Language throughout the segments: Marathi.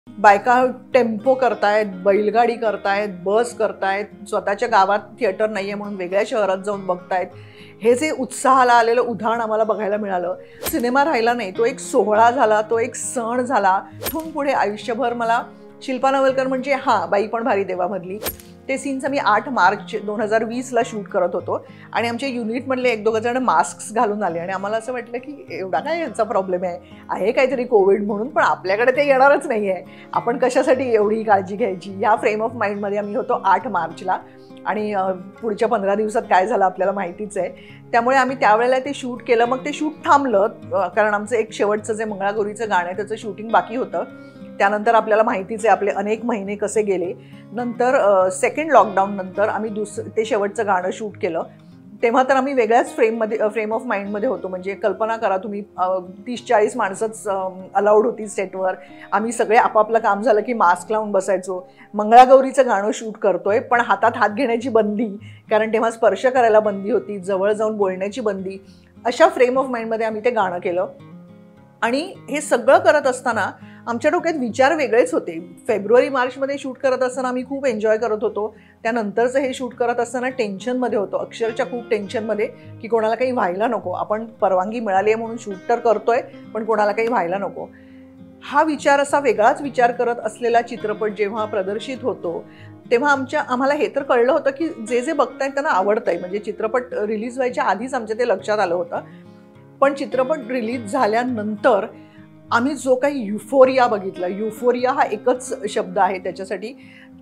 बायका टेम्पो करतायत, बैलगाडी करतायत, बस करतायत, स्वतःच्या गावात थिएटर नाहीये म्हणून वेगळ्या शहरात जाऊन बघतायत. हे जे उत्साहाला आलेलं उधाण आम्हाला बघायला मिळालं. सिनेमा राहिला नाही, तो एक सोहळा झाला, तो एक सण झाला. इथून पुढे आयुष्यभर मला शिल्पा नवलकर म्हणजे बाई पण भारी देवामधली ते सीन्स आम्ही 8 मार्च 2020ला शूट करत होतो आणि आमच्या युनिटमधले एक दोघं जण मास्क घालून आले आणि आम्हाला असं वाटलं की एवढा काय यांचा प्रॉब्लेम आहे काहीतरी कोविड म्हणून, पण आपल्याकडे ते येणारच नाही आहे, आपण कशासाठी एवढी काळजी घ्यायची. या फ्रेम ऑफ माइंडमध्ये आम्ही होतो 8 मार्चला आणि पुढच्या 15 दिवसात काय झालं आपल्याला माहितीच आहे. त्यामुळे आम्ही त्यावेळेला ते शूट केलं. मग ते शूट थांबलं कारण आमचं एक शेवटचं जे मंगळागौरीचं गाणं आहे त्याचं शूटिंग बाकी होतं. त्यानंतर आपल्याला माहितीच आहे आपले अनेक महिने कसे गेले. नंतर सेकंड लॉकडाऊन नंतर आम्ही ते शेवटचं गाणं शूट केलं. तेव्हा तर आम्ही वेगळ्याच फ्रेम ऑफ माइंडमध्ये होतो. म्हणजे कल्पना करा तुम्ही, 30-40 माणसंच अलाउड होती सेटवर. आम्ही सगळे आपापलं काम झालं की मास्क लावून बसायचो. मंगळागौरीचं गाणं शूट करतोय पण हातात हात घेण्याची बंदी, कारण तेव्हा स्पर्श करायला बंदी होती, जवळ जाऊन बोलण्याची बंदी. अशा फ्रेम ऑफ माइंडमध्ये आम्ही ते गाणं केलं. आणि हे सगळं करत असताना आमच्या डोक्यात विचार वेगळेच होते. फेब्रुवारी-मार्चमध्ये शूट करत असताना आम्ही खूप एन्जॉय करत होतो. त्यानंतरचं हे शूट करत असताना टेन्शनमध्ये होतो, अक्षरशः खूप टेन्शनमध्ये, की कोणाला काही व्हायला नको. आपण परवानगी मिळाली आहे म्हणून शूट तर करतोय, पण कोणाला काही व्हायला नको. हा विचार, असा वेगळाच विचार करत असलेला चित्रपट जेव्हा प्रदर्शित होतो तेव्हा आम्हाला हे तर कळलं होतं की जे जे बघतायत त्यांना आवडतंय. म्हणजे चित्रपट रिलीज व्हायच्या आधीच आमच्या ते लक्षात आलं होतं. पण चित्रपट रिलीज झाल्यानंतर आम्ही जो काही युफोरिया बघितला, युफोरिया हा एकच शब्द आहे त्याच्यासाठी,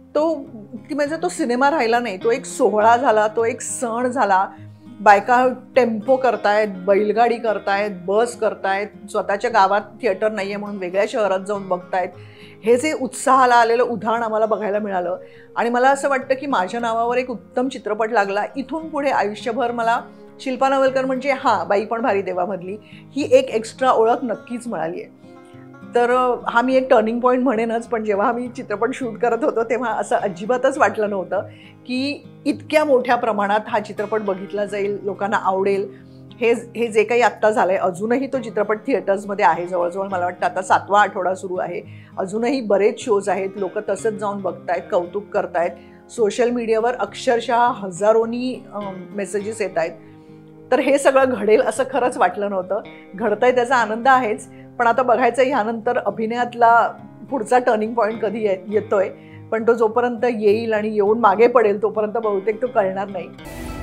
म्हणजे तो सिनेमा राहिला नाही, तो एक सोहळा झाला, तो एक सण झाला. बायका टेम्पो करतायत, बैलगाडी करतायत, बस करतायत, स्वतःच्या गावात थिएटर नाहीये म्हणून वेगळ्या शहरात जाऊन बघतायत. हे जे उत्साहाला आलेलं उधाण आम्हाला बघायला मिळालं आणि मला असं वाटतं की माझ्या नावावर एक उत्तम चित्रपट लागला. इथून पुढे आयुष्यभर मला शिल्पा नवलकर म्हणजे बाई पण भारी देवामधली ही एक एक्स्ट्रा ओळख नक्कीच मिळाली आहे. तर हा मी एक टर्निंग पॉईंट म्हणेनच. पण जेव्हा आम्ही चित्रपट शूट करत होतो तेव्हा असं अजिबातच वाटलं नव्हतं की इतक्या मोठ्या प्रमाणात हा चित्रपट बघितला जाईल, लोकांना आवडेल. हे जे काही आत्ता झालं आहे, अजूनही तो चित्रपट थिएटर्समध्ये आहे. जवळजवळ मला वाटतं आता 7वा आठवडा सुरू आहे. अजूनही बरेच शोज आहेत, लोक तसंच जाऊन बघतायत, कौतुक करतायत. सोशल मीडियावर अक्षरशः हजारोनी मेसेजेस येत आहेत. तर हे सगळं घडेल असं खरंच वाटलं नव्हतं. घडतंय त्याचा आनंद आहेच, पण आता बघायचं ह्यानंतर अभिनयातला पुढचा टर्निंग पॉईंट कधी येतोय. पण तो जोपर्यंत येईल आणि येऊन मागे पडेल तोपर्यंत बहुतेक तो कळणार नाही.